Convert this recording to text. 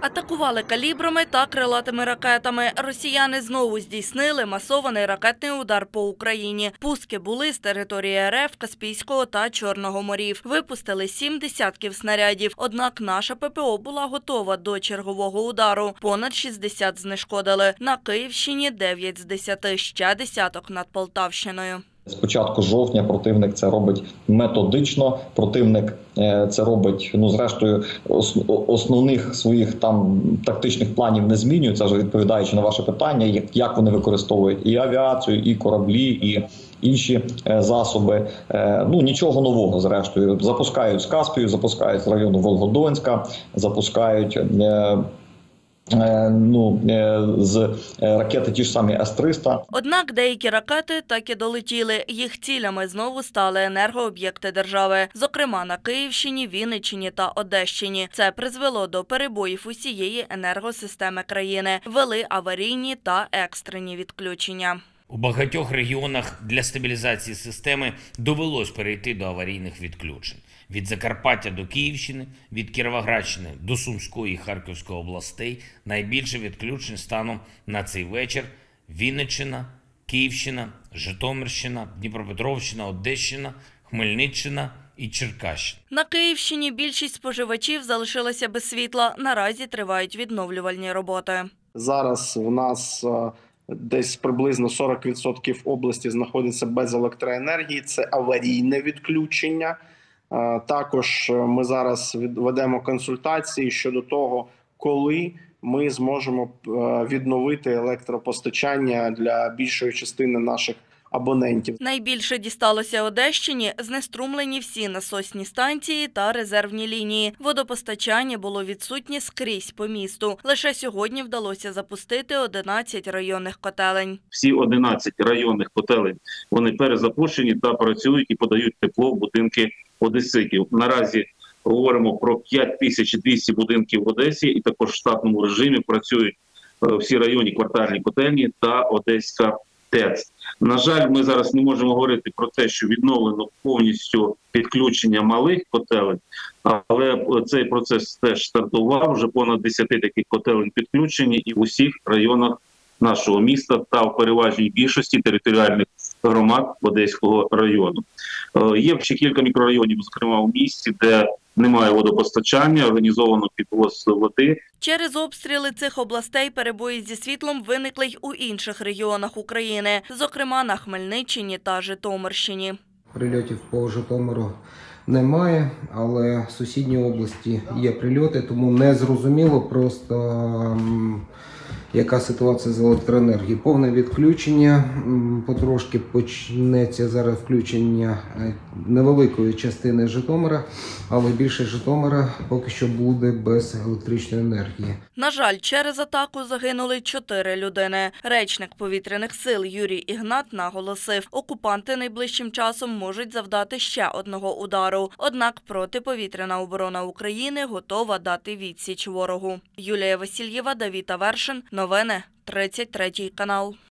Атакували калібрами та крилатими ракетами. Росіяни знову здійснили масований ракетний удар по Україні. Пуски були з території РФ, Каспійського та Чорного морів. Випустили 7 десятків снарядів. Однак наша ППО була готова до чергового удару. Понад 60 знешкодили. На Київщині 9 з 10, ще десяток над Полтавщиною. З початку жовтня противник це робить методично, противник це робить, зрештою, основних своїх там тактичних планів не змінює, це вже відповідаючи на ваше питання, як вони використовують і авіацію, і кораблі, і інші засоби. Нічого нового, зрештою. Запускають з Каспію, запускають з району Волгодонська, запускають з ракети ті ж самі С-300. Однак деякі ракети так і долетіли. Їх цілями знову стали енергооб'єкти держави. Зокрема, на Київщині, Вінниччині та Одещині. Це призвело до перебоїв усієї енергосистеми країни. Ввели аварійні та екстрені відключення. У багатьох регіонах для стабілізації системи довелось перейти до аварійних відключень. Від Закарпаття до Київщини, від Кіровоградщини до Сумської і Харківської областей найбільше відключень станом на цей вечір – Вінниччина, Київщина, Житомирщина, Дніпропетровщина, Одещина, Хмельниччина і Черкащина. На Київщині більшість споживачів залишилася без світла. Наразі тривають відновлювальні роботи. Зараз в нас десь приблизно 40% області знаходиться без електроенергії. Це аварійне відключення. Також ми зараз ведемо консультації щодо того, коли ми зможемо відновити електропостачання для більшої частини наших абонентів. Найбільше дісталося Одещині, знеструмлені всі насосні станції та резервні лінії. Водопостачання було відсутнє скрізь по місту. Лише сьогодні вдалося запустити 11 районних котелень. Всі 11 районних котелень, вони перезапущені та працюють і подають тепло в будинки одеситів. Наразі говоримо про 5200 будинків в Одесі, і також в штатному режимі працюють всі районні квартальні котельні та Одеська ТЕЦ. На жаль, ми зараз не можемо говорити про те, що відновлено повністю підключення малих котелень, але цей процес теж стартував, вже понад 10 таких котелень підключені і в усіх районах нашого міста та в переважній більшості територіальних громад Одеського району. Є ще кілька мікрорайонів, зокрема в місті, де немає водопостачання, організовано підвоз води. Через обстріли цих областей перебої зі світлом виникли й у інших регіонах України, зокрема на Хмельниччині та Житомирщині. Прильотів по Житомиру немає, але в сусідній області є прильоти, тому не зрозуміло просто, яка ситуація з електроенергією. Повне відключення, потрошки почнеться зараз включення невеликої частини Житомира, але більше Житомира поки що буде без електричної енергії. На жаль, через атаку загинули 4 людини. Речник повітряних сил Юрій Ігнат наголосив, окупанти найближчим часом можуть завдати ще одного удару. Однак протиповітряна оборона України готова дати відсіч ворогу. Юлія Васильєва, Давид Авершин. Новини 33 канал.